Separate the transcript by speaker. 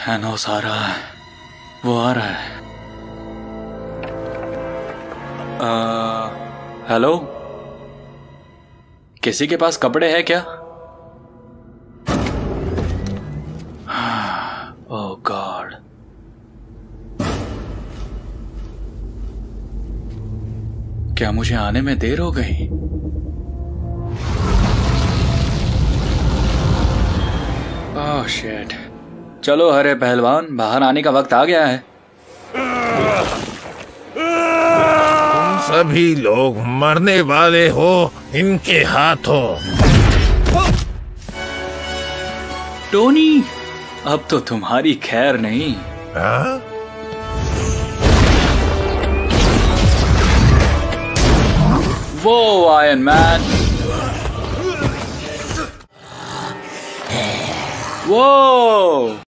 Speaker 1: Thanos आ रहा है, वो आ रहा है। हेलो, किसी के पास कपड़े हैं क्या? ओह गॉड, क्या मुझे आने में देर हो गई? Oh shit. चलो हरे पहलवान, बाहर आने का वक्त आ गया है।
Speaker 2: तुम सभी लोग मरने वाले हो इनके हाथों।
Speaker 1: टोनी, अब तो तुम्हारी खैर नहीं।
Speaker 2: हाँ?
Speaker 1: वो आयरन मैन, वो